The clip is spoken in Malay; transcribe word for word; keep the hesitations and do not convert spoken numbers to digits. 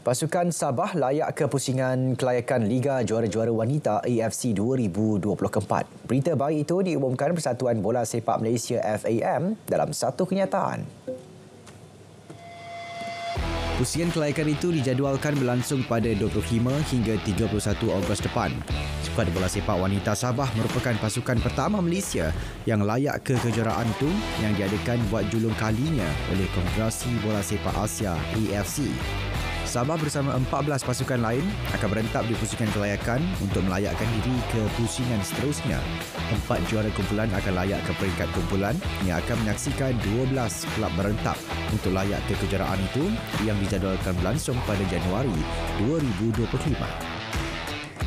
Pasukan Sabah layak ke pusingan kelayakan Liga Juara-Juara Wanita A F C dua ribu dua puluh empat. Berita baik itu diumumkan Persatuan Bola Sepak Malaysia F A M dalam satu kenyataan. Pusingan kelayakan itu dijadualkan berlangsung pada dua puluh lima hingga tiga puluh satu Ogos depan. Skuad bola sepak wanita Sabah merupakan pasukan pertama Malaysia yang layak ke kejuaraan itu yang diadakan buat julung kalinya oleh Konfederasi Bola Sepak Asia A F C. Sabah bersama empat belas pasukan lain akan berentap di pusingan kelayakan untuk melayakkan diri ke pusingan seterusnya. Empat juara kumpulan akan layak ke peringkat kumpulan yang akan menyaksikan dua belas kelab berentap untuk layak ke kejuaraan itu yang dijadualkan berlangsung pada Januari dua ribu dua puluh lima.